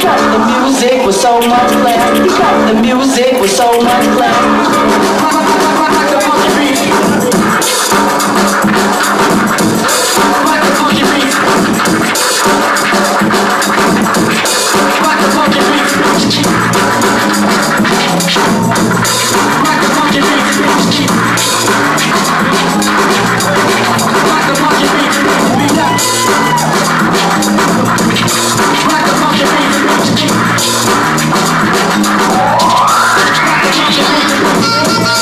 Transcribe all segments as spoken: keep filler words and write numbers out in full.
cut the music with so much flair. He cut the music with so much flair. Rock the funky beat. Rock the funky beat. Rock the funky beat. Rock the funky beat. Rock the funky beat. Beat up. Rock the funky beat. Rock the funky beat.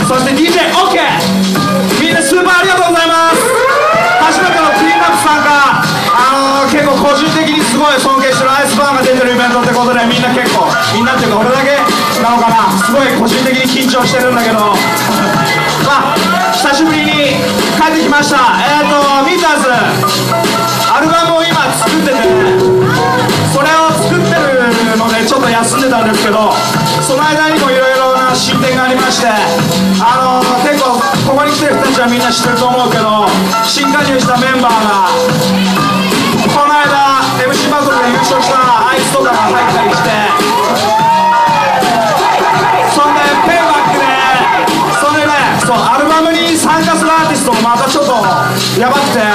そして ディージェー オーケー、 みんなスーパーありがとうございます。初めてのクリーンアップ参加、あのー、結構個人的にすごい尊敬してるアイスバーンが出てるイベントってことで、みんな結構みんなっていうか俺だけなのかな、すごい個人的に緊張してるんだけどまあ久しぶりに帰ってきました。えっ、ー、とミーターズアルバムを今作ってて、それを作ってるのでちょっと休んでたんですけど、その間にもいろいろな進展がありまして、あのー、結構ここに来てる人たちはみんな知ってると思うけど、新加入したメンバーがこの間 エムシー バトルで優勝したあいつとかが入ったりして、そんでペイバックでそれね、そうアルバムに参加するアーティストもまたちょっとやばくて、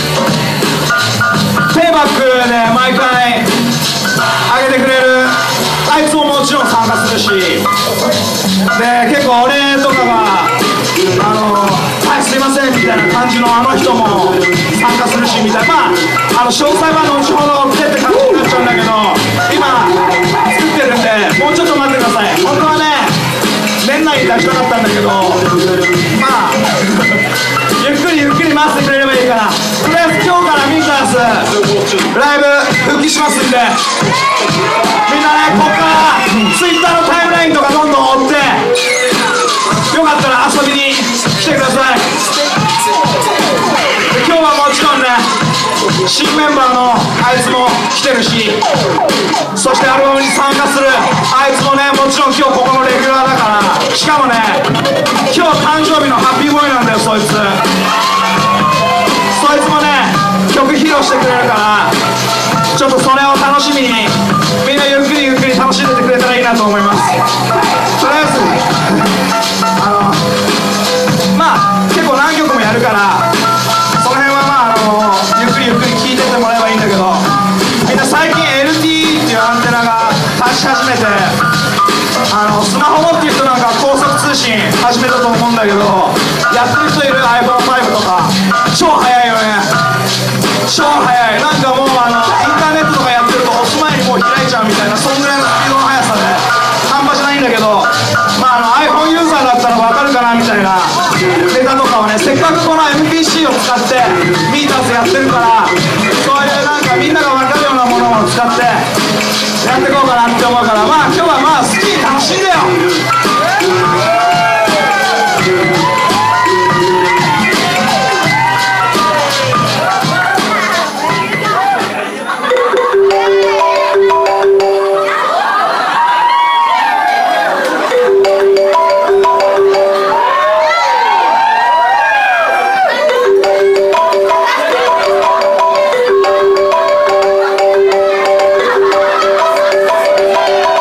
ペイバックで毎回上げてくれるあいつももちろん参加するし、で結構俺とかがあのはいすいませんみたいな感じのあの人も参加するしみたいな、まああの詳細は後ほど追ってって感じになっちゃうんだけど、今作ってるんでもうちょっと待ってください。本当はね年内に出したかったんだけど、まあゆっくりゆっくり待ってくれればいいから、とりあえず今日からミーターズライブ復帰しますんで、みんなねこっからツイッターのタイムラインとかどんどん追って、よかったら遊びに来てください。で今日はもちろんね新メンバーのあいつも来てるし、そしてアルバムに参加するあいつもねもちろん今日ここのレギュラーだから、しかもね今日誕生日のハッピーボーイなんだよそいつ。そいつもね曲披露してくれるから、ちょっとそれを楽しみにみんなゆっくりゆっくり楽しんでてくれたらいいなと思います。とりあえずあのまあ結構何曲もやるから、その辺はまああのゆっくりゆっくり聴いてってもらえばいいんだけど、みんな最近 エルティー っていうアンテナが立ち始めて、あのスマホ持ってる人なんか高速通信始めたと思うんだけど、やってる人いる アイフォンファイブ とか超速いよね、超速い。なんかもうあのインターネットとかやってると押す前にもう開いちゃうみたいな、そんぐらいのスピードの速さで半端じゃないんだけど、まああの iPhone ユーザーだったら分かるかなみたいなネタとかをね、せっかくこの エムピーシー を使ってミーターズやってるから、そういうなんかみんなが分かるようなものを使ってやっていこうかなって思うから、まあ今日はまあ好きに楽しんでよ。 Yeah.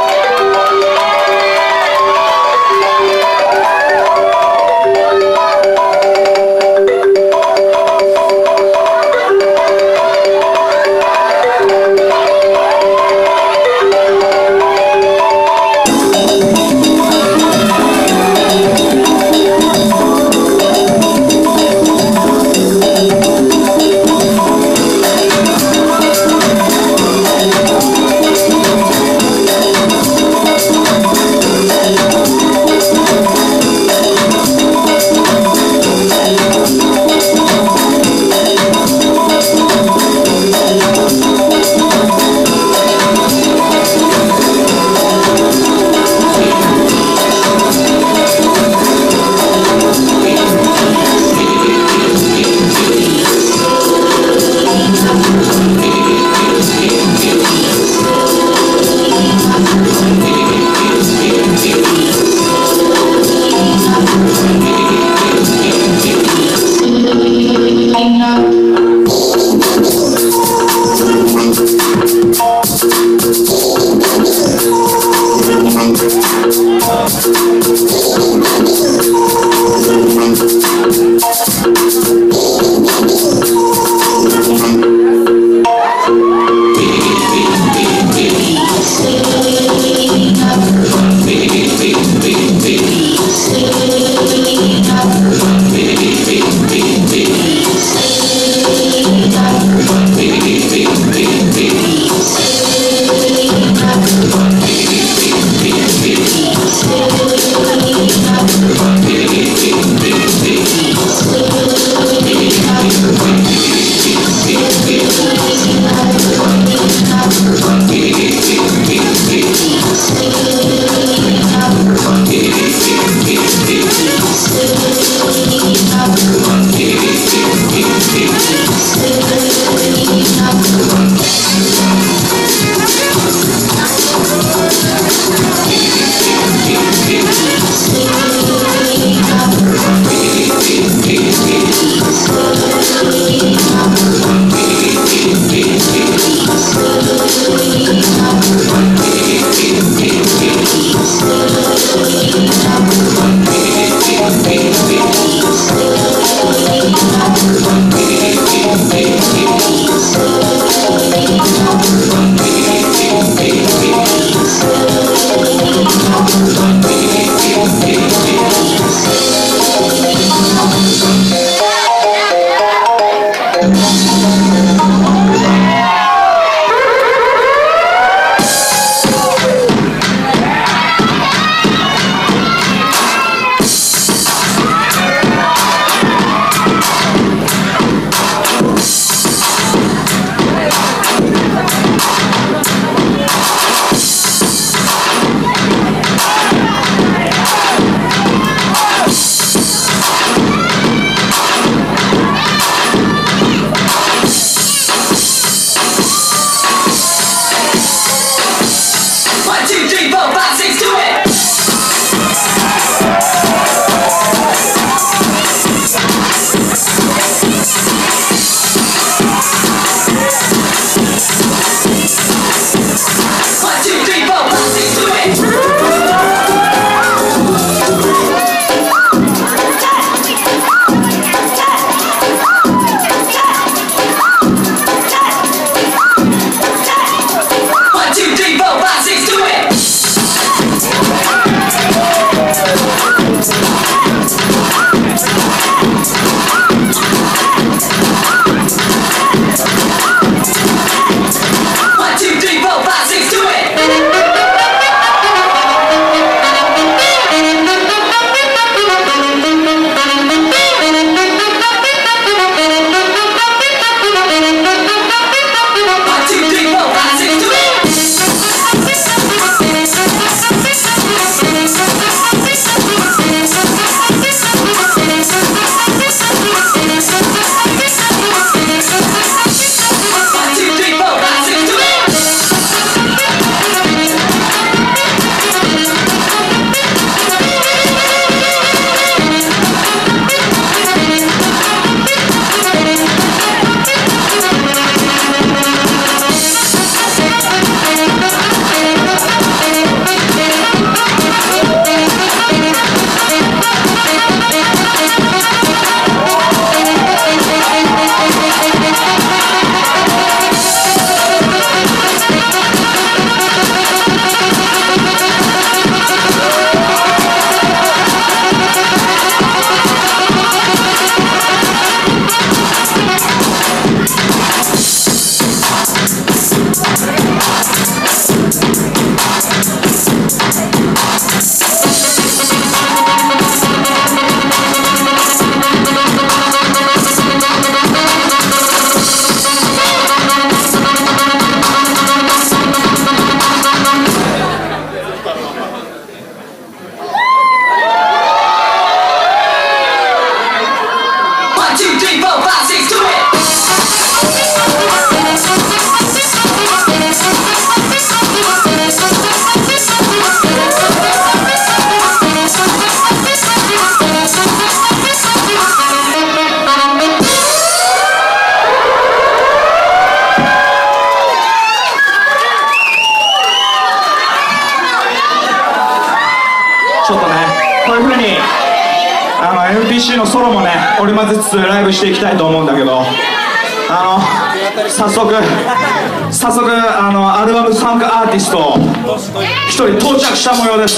エムピーシー のソロもね織り交ぜつつライブしていきたいと思うんだけど、あの早速早速あのアルバム参加アーティスト一人到着した模様です。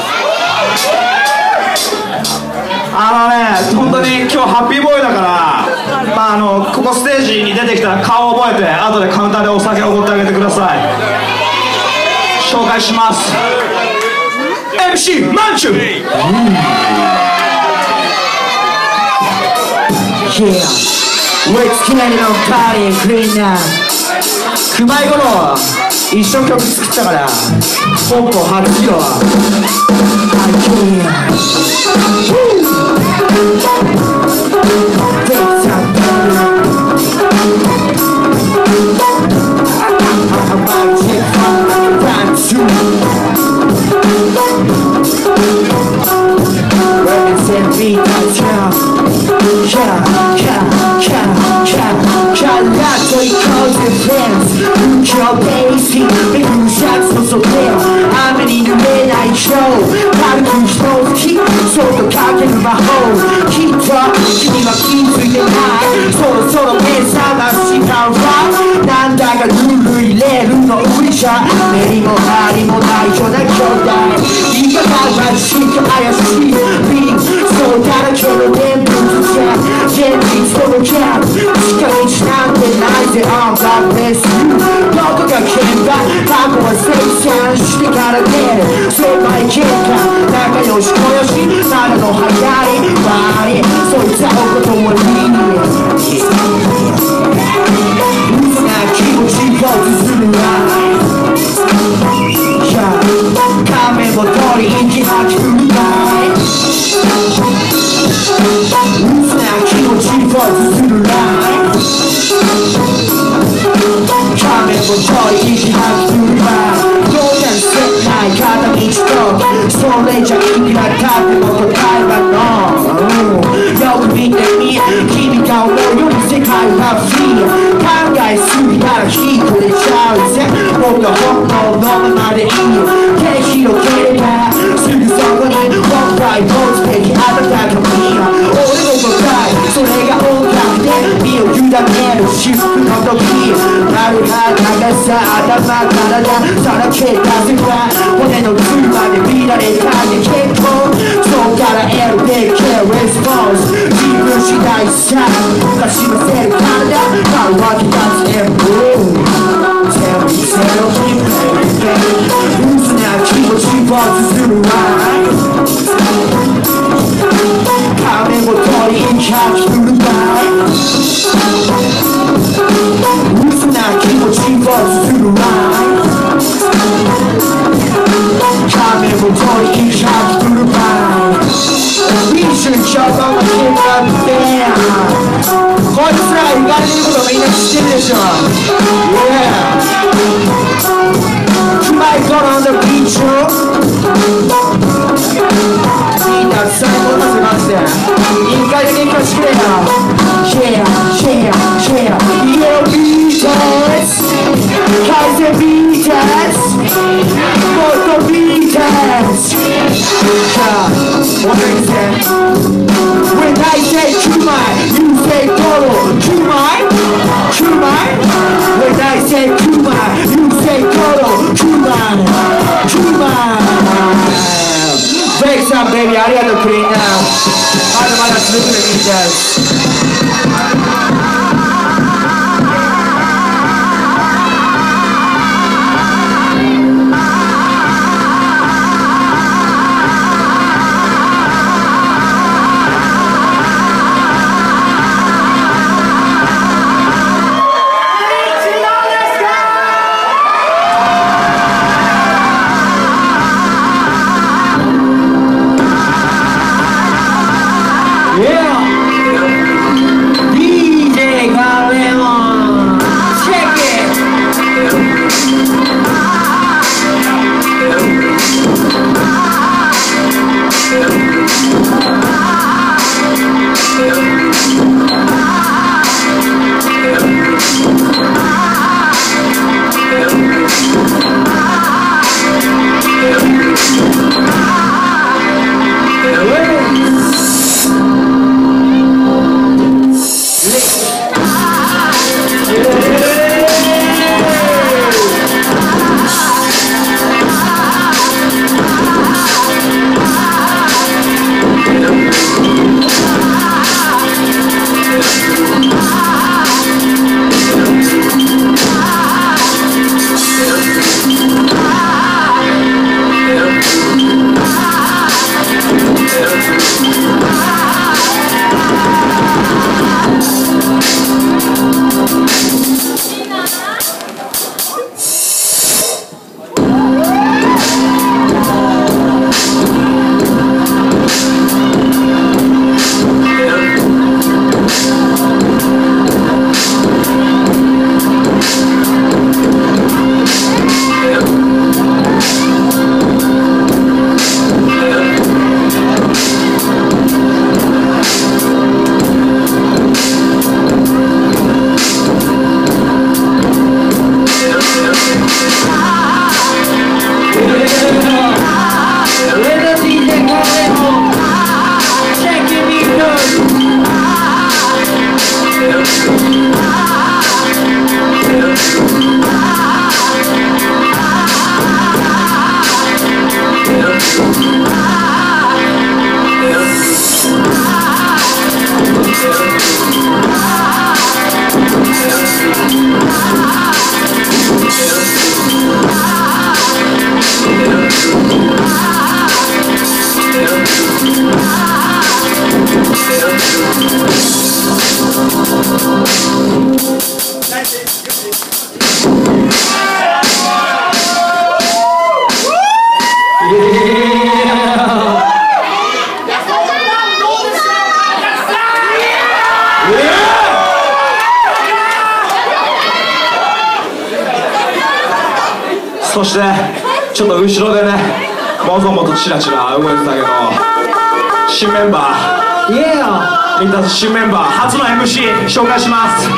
あのね本当に今日ハッピーボーイだから、まあ、あのここステージに出てきたら顔を覚えて後でカウンターでお酒をおごってあげてください。紹介します。 エムシー マンチュー。 Yeah, let's get it on party and clean now。熊井五郎一生曲作ったから本邦初披露は雨に濡れない今日軽く一つそっとかける魔法きっと君は気づいてないそろそろ目覚ましかはなんだかルール入れるの無理じゃ目にも針もないような兄弟言い方がしく怪しいビンそうだらけの念仏じゃ現実とのギャップ近道なんてないぜ I'm God bless you どこが喧嘩過去は生産してから出る狭い喧嘩仲良し小良しまだの流行りバリそいつはおこともいい嘘な気持ちを綴るな仮面を取り息吐き振るない嘘な気持ちを綴るな仮面を取り息吐き振るない片道とそれじゃいくらたっても答えはのよく見てみ君が思うより世界はフリー考えすぎたらひとれちゃうぜ僕が本能のままでいい手広げればすぐそこに本来持つべきあなたが見よ俺の答えそれが音楽で身を委ねる至福の時丸は長さ頭体さらけ出せば骨のつまで見られたで結構そうから得るべきレスポンス自分次第さかしませる体変わるわけだぜ Tell me tell me baby 嘘な気持ちを綴るわ仮面を取り息吐き振るわ嘘な気持ちを綴るわ仮面を取り息吐き振るわ一緒にちょっと待ってたってこいつら言われてることみんな知ってるでしょ Yeah 熊井五郎のビーチをみんな最高のせまして一回だけ行かしてくれよ Yeah Yeah Yeah Yeah ビートス改善ビートスもっとビートスWhat do you say? When I say Kumai, you say Toro. Kumai? Kumai? When I say Kumai, you say Toro. Kumai. Kumai. Thanks up, baby. ありがとう、クリーンナー。まだまだ続くでいいです。 そしてちょっと後ろでねもぞもぞチラチラ動いてたけど新メンバーミーターズ新メンバー初の エムシー 紹介します。 エ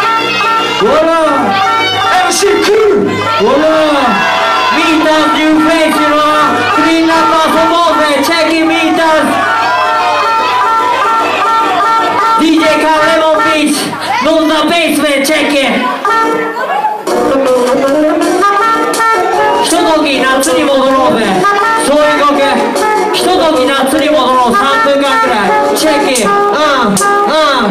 ムシー クルーミーターズニューフェイスのクリーンナップ遊ぼうぜチェキミーターズ ディージェー カーレモンビーチノンザベースでチェキひととき夏に戻ろうぜそういう曲ひととき夏に戻ろうさんぷんかんくらいチェキうんうん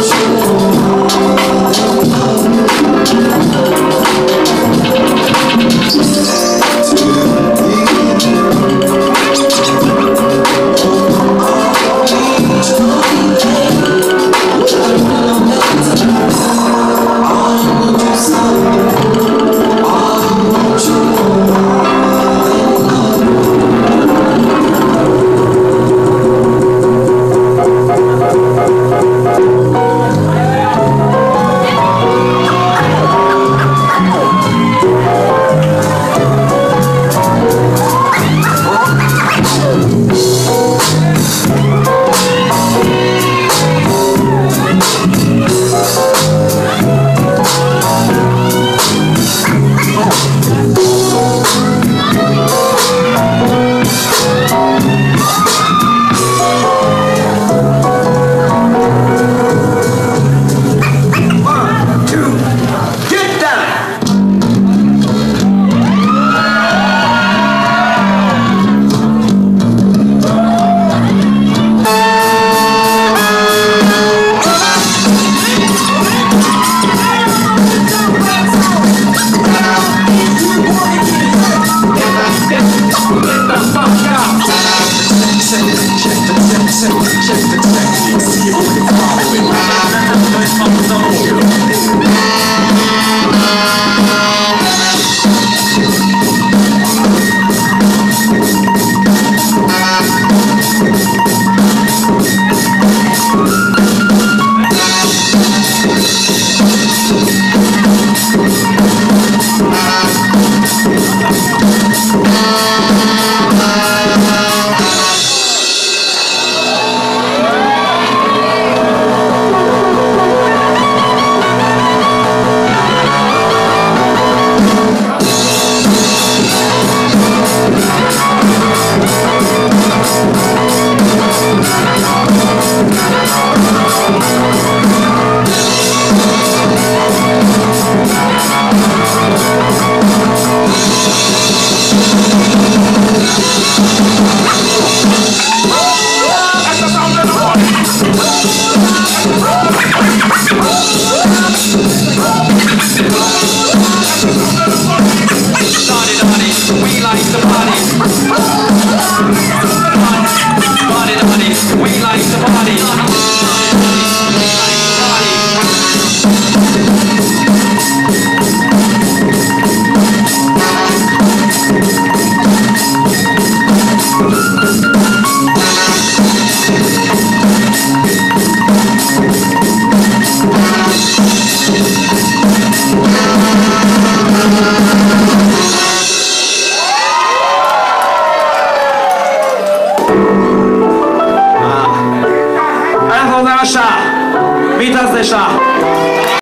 We like to party.